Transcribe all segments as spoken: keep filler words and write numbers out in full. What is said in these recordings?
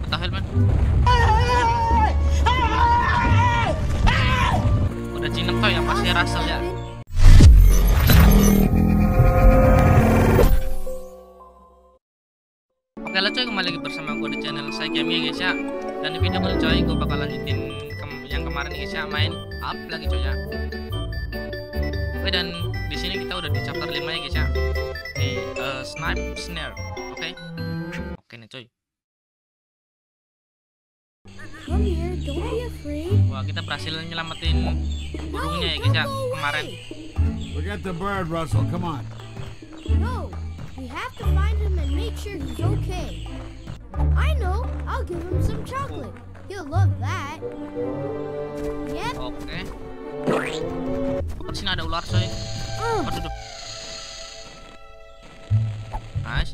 What the hell, man? Udah jinak coy, yang pasti Russell ya. Oke lah coy, kembali lagi bersama gue di channel saya Gaming ya guys ya. Dan di video kali coy, gue bakal lanjutin ke yang kemarin guys ya, main up lagi coy ya. Oke, dan di sini kita udah di chapter lima ya guys ya, di uh, Snipe Snare. Oke, oke nih coy. Come here, don't be afraid. Wah, kita berhasil nyelamatin burungnya ya guys ya kemarin. Forget the bird, Russell. Come on. No, we have to find him and make sure he's okay. I know, I'll give him some chocolate. He'll love that. Yep. Oke. Oh, sini ada ular coy. Uh, Aduh, aduh. Nice.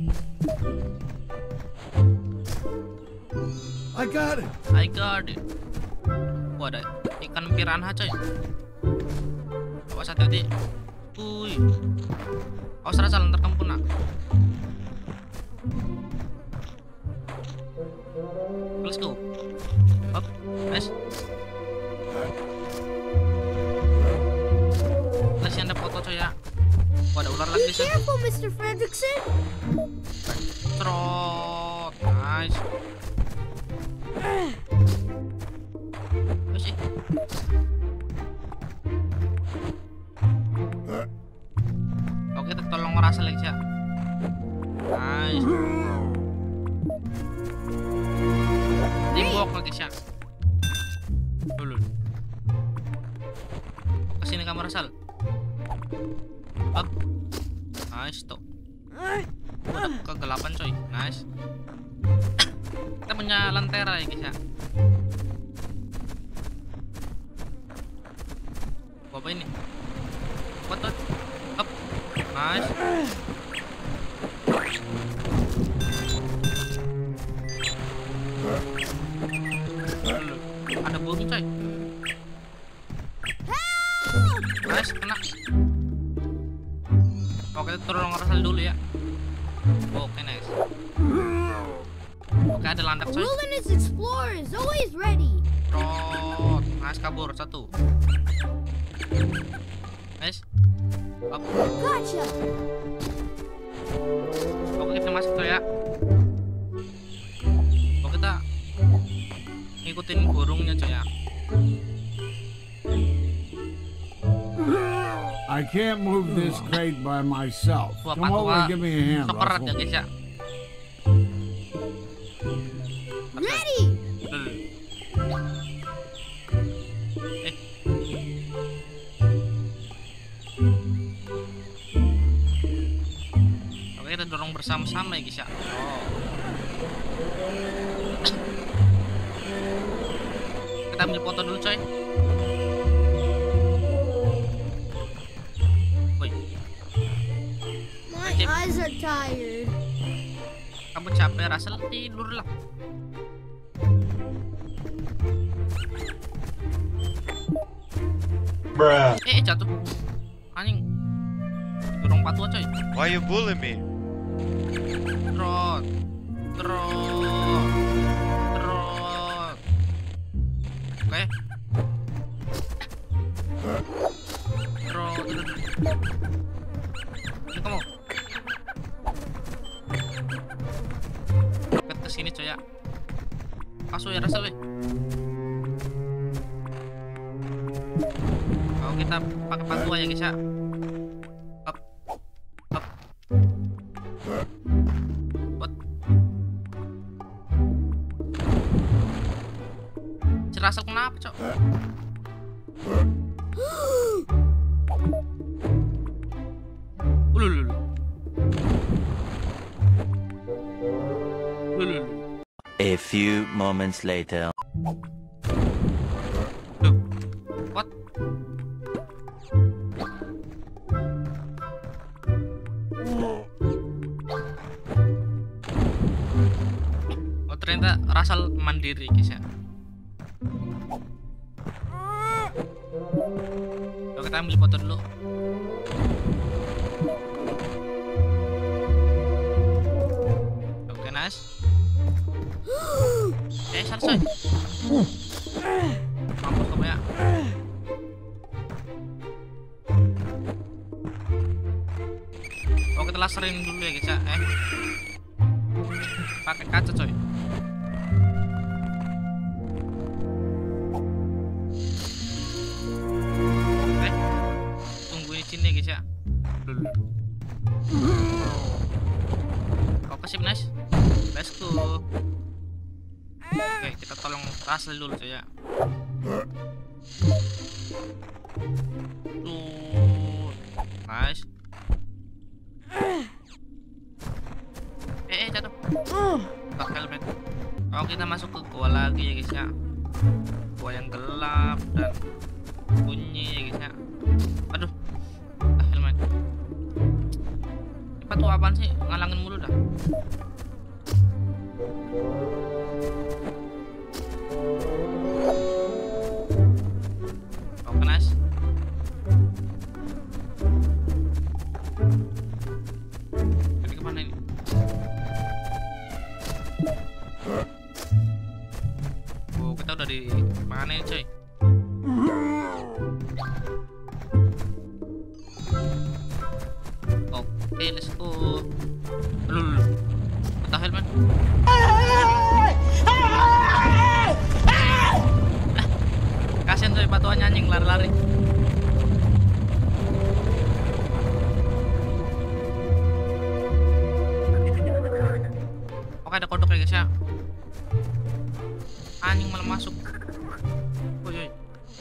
I got it. I got it. Wah, ada ikan piranha coy. Awas hati-hati. Uy. Awas Russell, ntar kamu kena. Let's go. Up. Nice. Let's ada foto coy ya. Wah, ada ular be lagi sih. careful, Mister Fredrickson. Trot. Nice. Masih. Oke, kita tolong ngerasa lagi ya. Nice. Timbok lagi sih. Dulu. Kesini kamu Russell. Up. Nice tuh. Udah kegelapan coy. Nice. Kita punya lentera ya guys ya. Apa ini? What the? Up. Nice. Ada burung coy. Nice, kena. Oke, kita tolong Russell dulu ya. Oke, nice. Oke, ada landak A coy. wilderness explorer is always ready. Trot. Nice, kabur satu. Nice. Up. Gotcha. Oke, kita masuk tuh ya. Oke, kita ngikutin burungnya coy ya. I can't move this crate by myself. Wah, Come over and give me a hand, keperat ya Russell. guys ya. Ready. Eh. Oke, kita dorong bersama-sama ya guys ya. Oh. Kita ambil foto dulu coy. Woi, My Okay. eyes are tired. kamu capek Russell, tidur lah. Bruh. Eh, eh jatuh. Anjing. Dorong patua coy. Why you bully me? Trot. Trot. Trot. Oke. Trot. Trot. Ini kamu. Dekat ke sini coy ya. Asu ya Russell weh. Oh, kita pakai patua ya guys ya. Up. Up. What? Si Russell kenapa cok? Ululul. Ululul. A few moments later. Duh. What? Oh, ternyata Russell mandiri guys ya. Oke, kita ambil foto dulu. Oke, nice. besar coy. Mampus kamu ya. Oh, kita laserin dulu ya guys ya. Eh, pakai kaca coy. Oke, tunggu di sini guys ya. Dulu. Oke sip, nice. Let's go. Oke, kita tolong Russell dulu ya. Tuh, nice. Eh, eh jatuh. Pakai helmet. Oh, kita masuk ke gua lagi ya guys ya. Gua yang gelap dan bunyi ya guys ya. Aduh, ah, helmet. Ini batu apaan sih? Ngalangin mulu dah. Oke, nice. Jadi kemana ini? Oh, kita udah di mana ini coy? Oke, let's go. Lulu, lulu. Kita helmet. Kasian coy, batuannya anjing lari-lari. Oke, ada kodok ya guys ya. Anjing malah masuk. Woi, woi.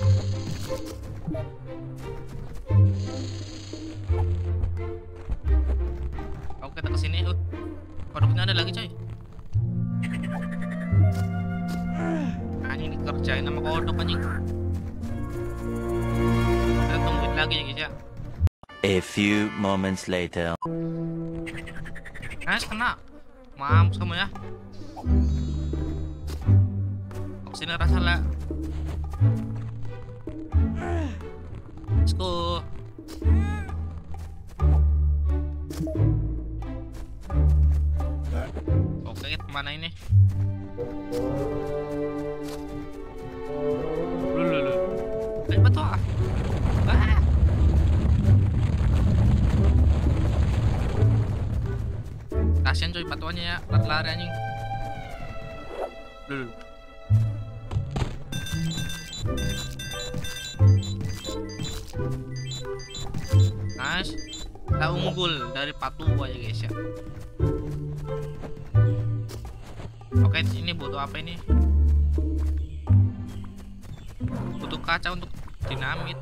Oke, kita kesini. Uh, kodoknya ada lagi coy. Anjing dikerjain sama kodok anjing. Kita tungguin lagi ya guys ya. A few moments later. Nice, kena. Mampus kamu ya. Sini rasa lah. Let's go. Oke, kemana ini? Lulu, lulu. Eh, batu ah. Ah. Kasian coy batuannya ya, lari-lari anjing. Lulu. Nice. Kita unggul dari Patua ya guys ya. Oke, ini butuh apa ini? Butuh kaca untuk dinamit.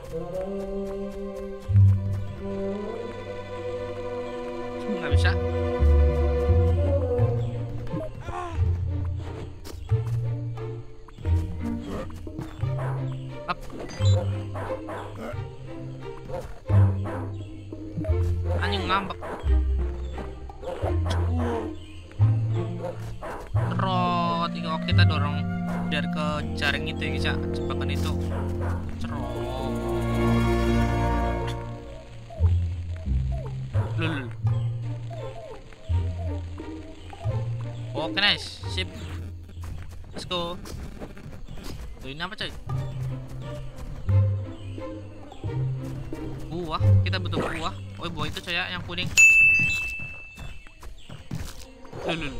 Nggak bisa. Up. Anjing ngambek. Cerot. Oke, kita dorong biar ke jaring itu ya guys ya, jebakan itu. Cerot. Lul. Oke, nice. Sip. Let's go. Tuh, ini apa coy? Buah, kita butuh buah. Oh, buah itu coy ya, yang kuning. Lul.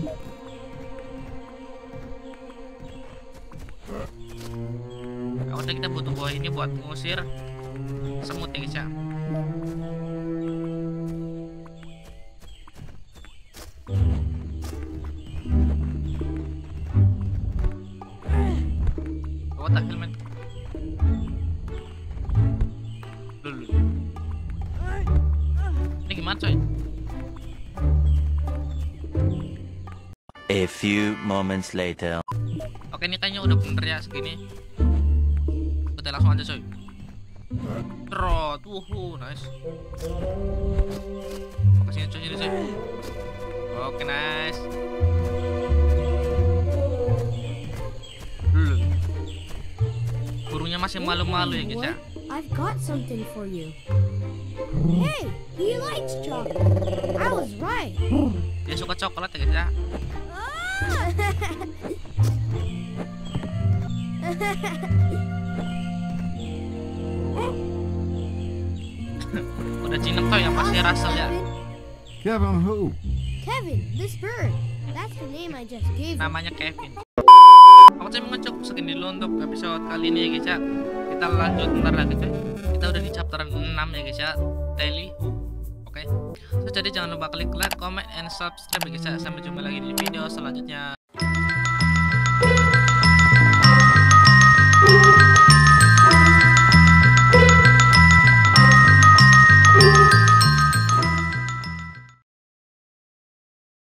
Ya udah, kita butuh buah ini buat ngusir semut ya guys ya. What the hell man? Lul. Ini gimana coy? A few moments later. Oke, ini kayaknya udah bener ya segini. Kita langsung aja coy. Trot, wuhu, nice. Oke, sini coy, sini coy. Oke, nice. Lul. Burungnya masih malu-malu ya guys ya. I've got something for you. Hey, he likes chocolate. I was right. Dia suka coklat ya guys ya. Ah! Udah jinak tuh yang pasti Russell ya. Kevin who? Kevin, this bird. That's the name I just gave him. Namanya Kevin. Aku saya mengecup segini dulu untuk episode kali ini ya guys ya. Kita lanjut ntar lagi cuy. Kita udah di chapter enam ya guys ya. Daily Who. Oke. Okay. So, jadi jangan lupa klik like, comment, and subscribe ya guys ya. Sampai jumpa lagi di video selanjutnya.